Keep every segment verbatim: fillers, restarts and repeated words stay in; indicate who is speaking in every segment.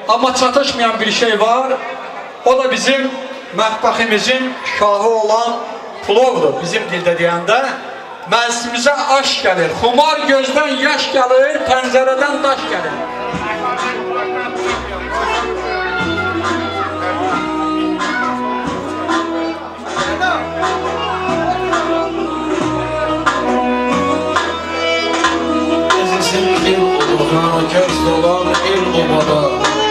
Speaker 1: Amma çatışmayan bir şey var. O da bizim mətbəximizin şahı olan plovdur. Bizim dildə deyəndə. Məclisimizə aş gəlir. Xumar gözdən yaş gəlir, pəncərədən daş gəlir.
Speaker 2: Köz dolan el obada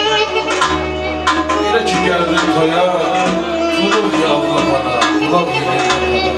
Speaker 2: Elə ki gəldin toya Qulub yavlamada Qulab yemin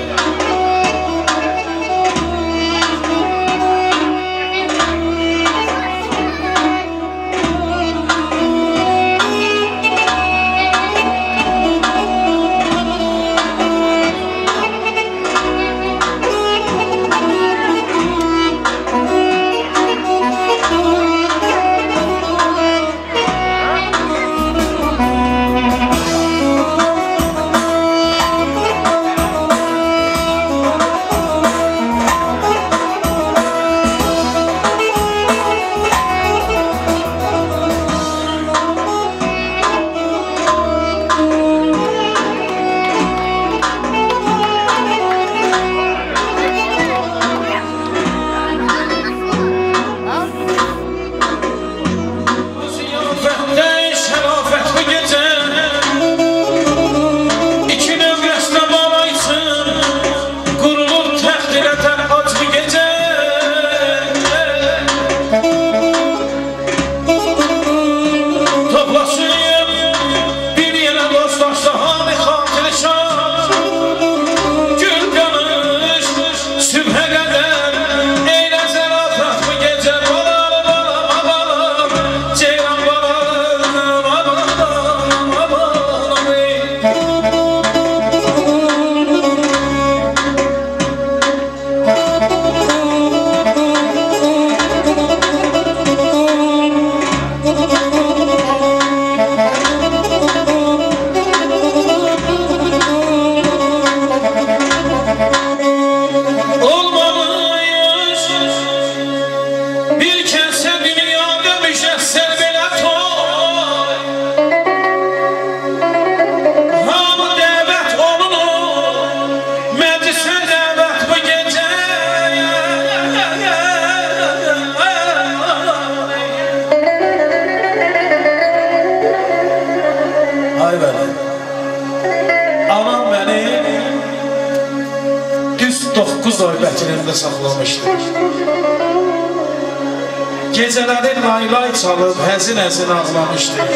Speaker 2: Bətinimdə saxlamışdır. Gecələri laylay çalıb həzin-həzin ağlamışdır.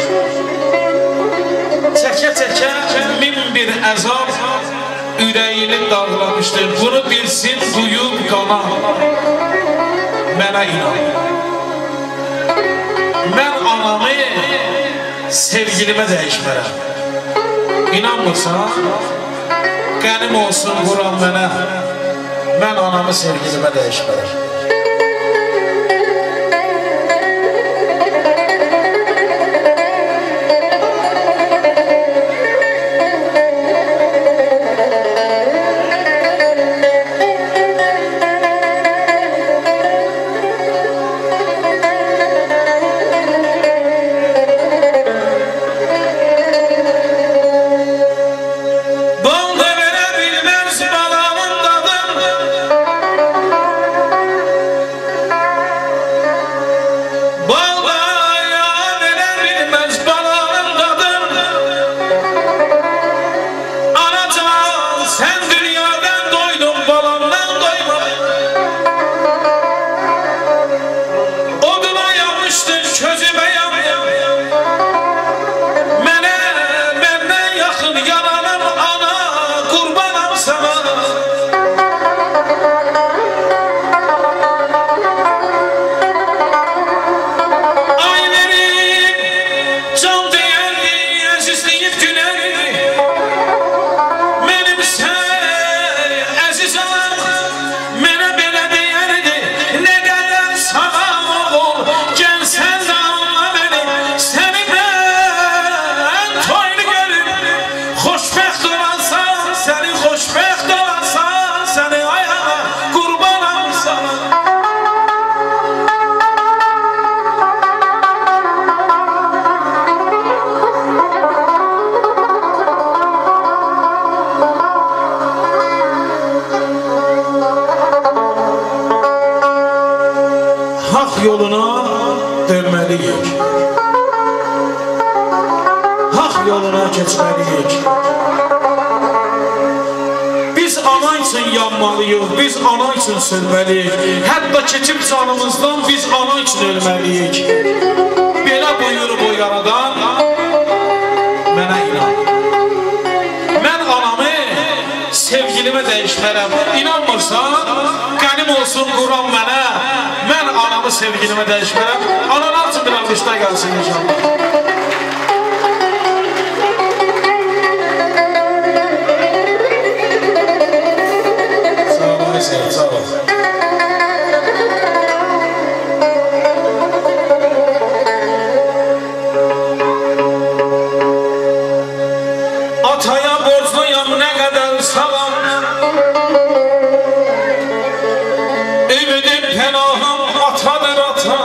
Speaker 2: Çəkə-çəkə min bir əzab ürəyini dağlamışdır. Bunu bilsin, duyub qalan mənə inan. Mən anamı sevgilimə dəyişmərəm. İnanmırsan, qənim olsun vuran mənə. Mən anamı sevgilimə dəyişmərəm. yoluna keçməliyik. Biz ana üçün yanmalıyıq, biz ana üçün sürməliyik. Hətta keçib canımızdan biz ana üçün ölməliyik. Belə buyurub o yaradan, mənə inan. Mən anamı sevgilimə dəyişmərəm. İnanmırsan, qənim olsun Quran mənə. Mən anamı sevgilimə dəyişmərəm. Analar üçün bir alqışlar gəlsin inşallah. Sağ ol. Ataya borcluyam ne kadar salam, ümidim penahım atadır ata.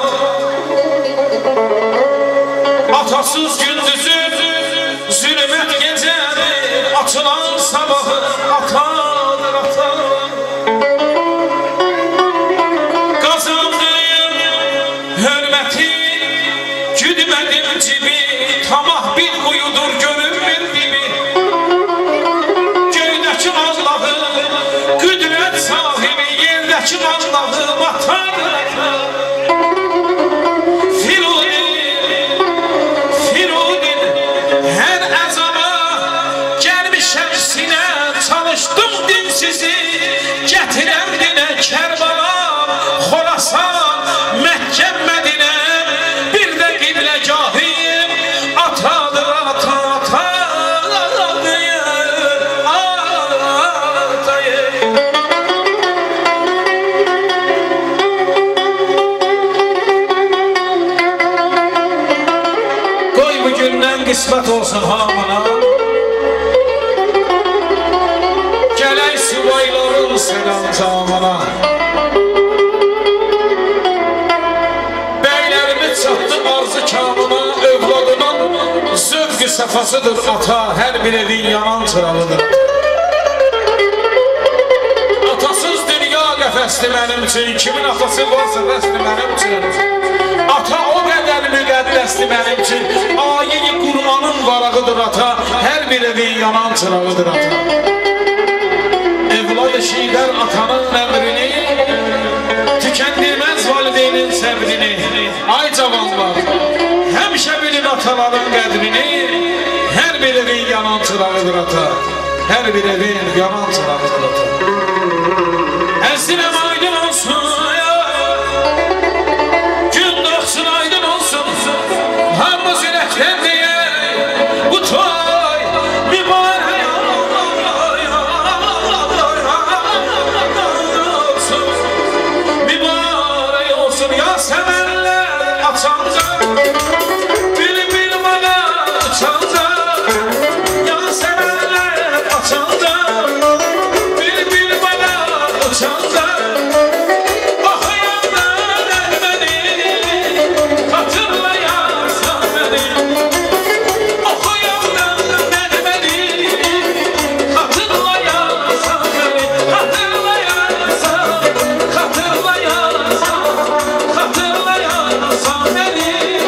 Speaker 2: Atasız gündüzü zulmet gecedir, açılan sabahı atadır ata. Güdmedim cibi, tamah bir kuyudur görünmür gibi. Göydeki Allah'ı, güdret sahibi, yerdeki Allah'ı vatadır ata. Firudin, Firudin, her ezana gelmişem sine, çalıştım dinsizi, getirem dine Kerbala, Khorasan, Mekke, Medine. Kısmet olsun hamına, gələk subayların selam camına. Bəylərimiz çatdı arzu kamına, övladının zövq-i səfasıdır ata, hər bir evin yanan çırağıdır. Atasız dünya qəfəsli mənim üçün, kimin atası varsa bəsli mənim üçün. Ata o qədər müqəddəsli mənim üçün, ayə-i Qur'anın varağıdır ata, hər bir evin yanan çırağıdır ata. Evlad-ı şiidər atanın əmrini, tükəndirməz valideynin səbrini. Ay cavanlar, həmişə bilin ataların qədrini, hər bir evin yanan çırağıdır ata, hər bir evin yanan çırağıdır ata. Əsləm aydın olsun, aydın olsun, hamımız ürəkdən deyə, bu toy mübarək olsun, mübarək olsun. Ya səmərlər açanca, bülbül bana uçanca, ya səmərlər açanca, bülbül bana uçanca. Hatırlayan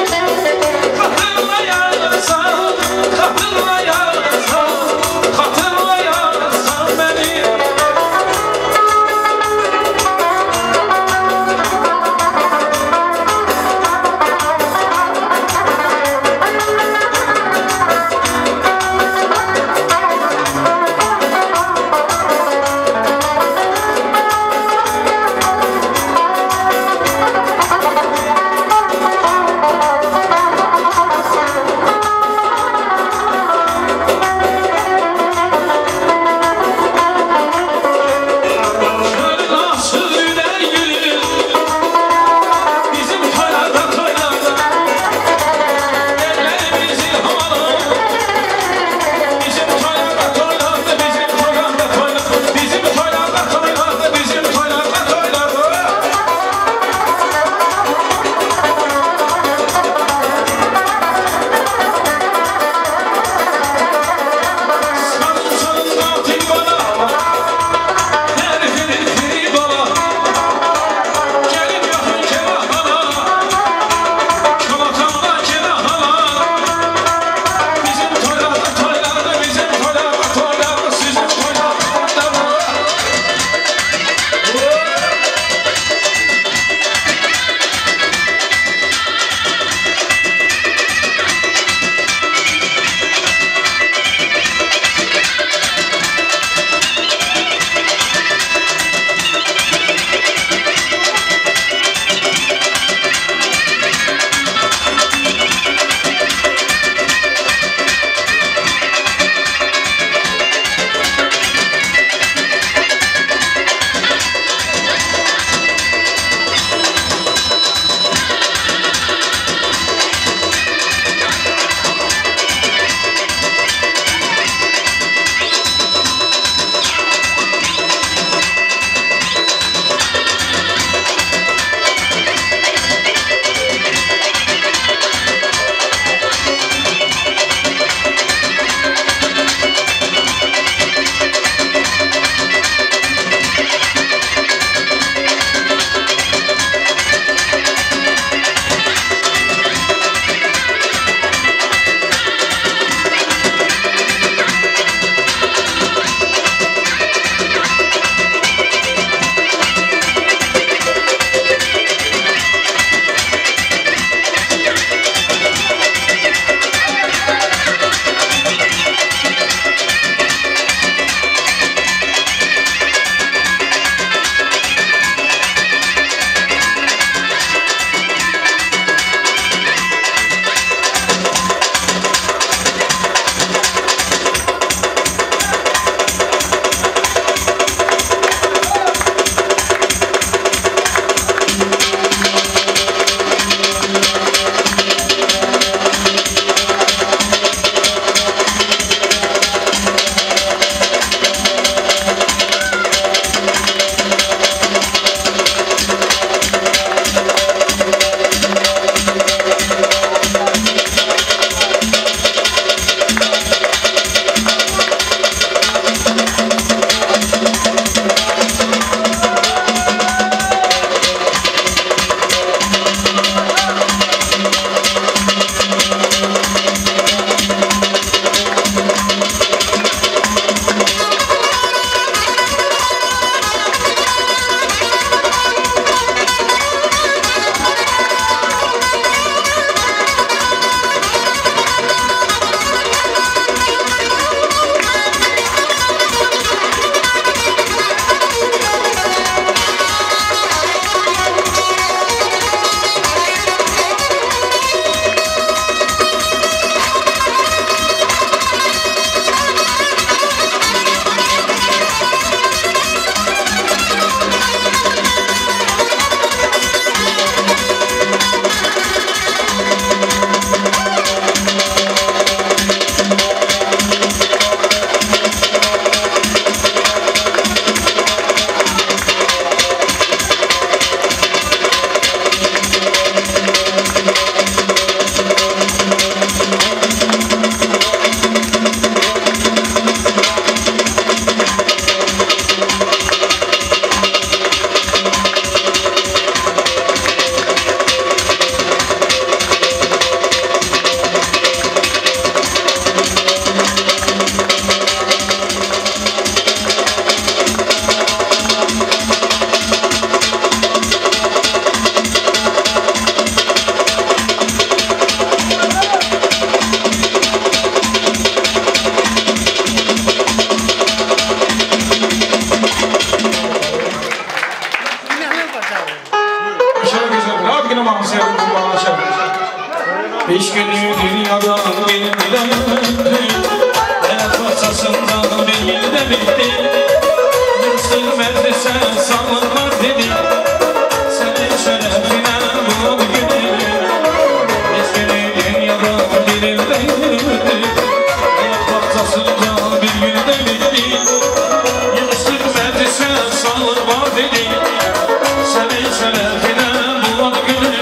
Speaker 2: dünyada bir bilemedi. Hayat bahçasında bir yılda bitti. Sürmezdi sen sanılmaz dedi. Senin şerefine bu günü. İsmini dünyada bir yılda bitti. Hayat bahçasında bir yılda bitti. Sürmezdi sen sanılmaz dedi. Senin şerefine bu günü.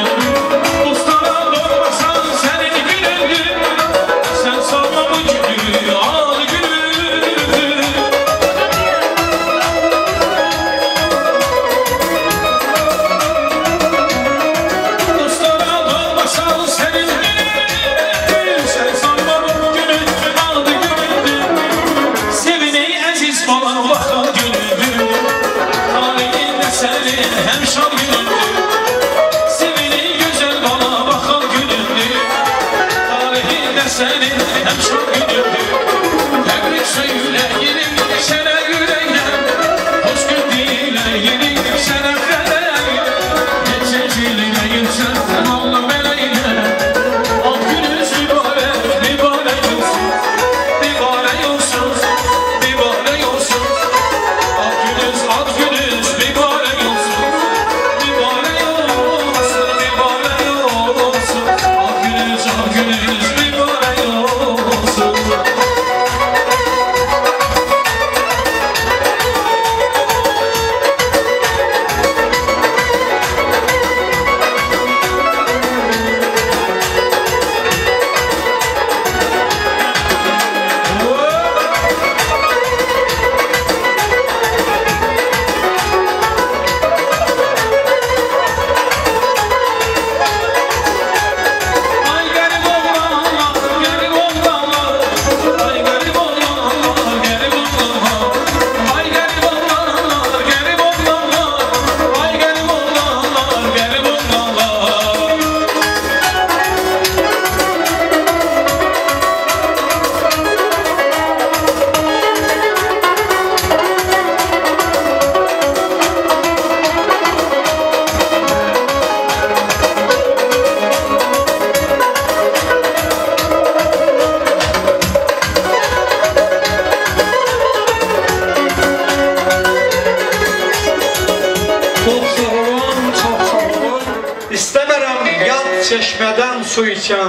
Speaker 1: Çeşmeden su içen.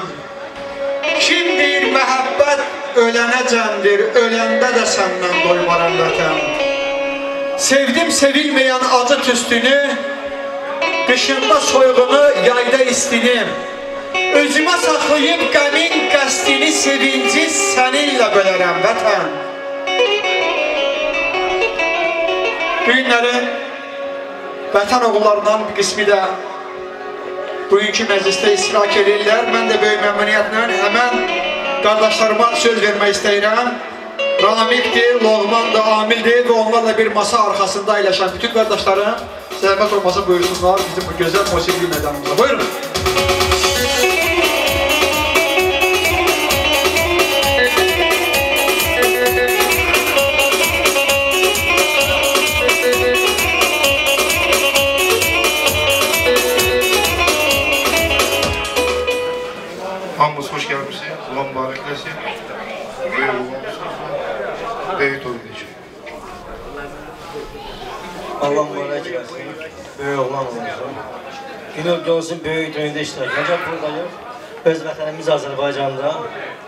Speaker 1: Kim deyir məhəbbət ölənəcəndir, öləndə də səndən doymaram vətən. Sevdim sevilməyən acı tüstünü, qışında soyğunu, yayda istini. Özümə saxlayıb qəmin qəstini, sevinci səninlə bölərəm vətən. Bu günləri vətən oğullarından bir qismi də bugünkü məclisdə iştirak edirlər. Mən də böyük məmnuniyyətlə həmən qardaşlarıma söz vermək istəyirəm. Ramikdir, Loğmandır, Amildir və onlarla bir masa arxasında əyləşən bütün qardaşlarım zəhmət olmasa buyursunlar bizim bu gözəl musiqi meydanımıza. Buyurun.
Speaker 3: Hamımız hoş gelmişsiniz. Allah mübareklesin. Büyük oğlumuz. Büyük oğlumuz.
Speaker 4: Allah mübarek etsin. Böyük oğlan olsun. Günü görsün böyük düğünde iştirak edecek buradayıq. Öz vətənimiz Azərbaycanda